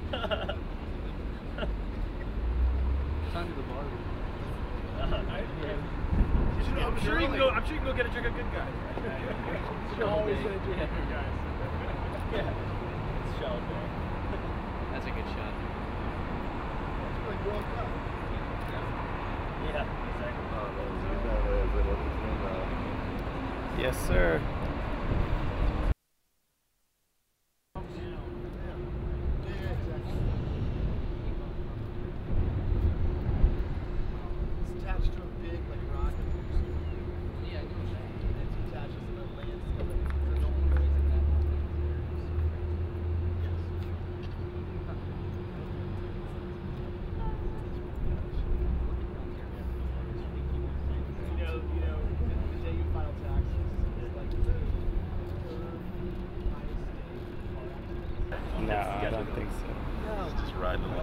Time to the bar. I'm sure you can go get a drink of good guys. Always get a drink of good guys. Yeah. It's Shuttle Day. That's a good shot. It's like World Cup. Yeah, exactly. Yes, sir. No, I don't think so. No, it's just riding along.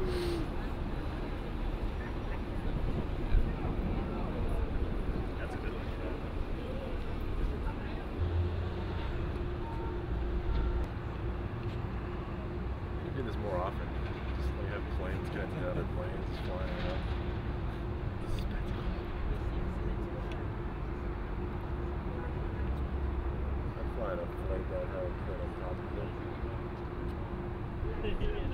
That's a good one. We do this more often. Just like have planes connected to other planes just flying around. This is spectacle. I fly a flight that I have on top of it.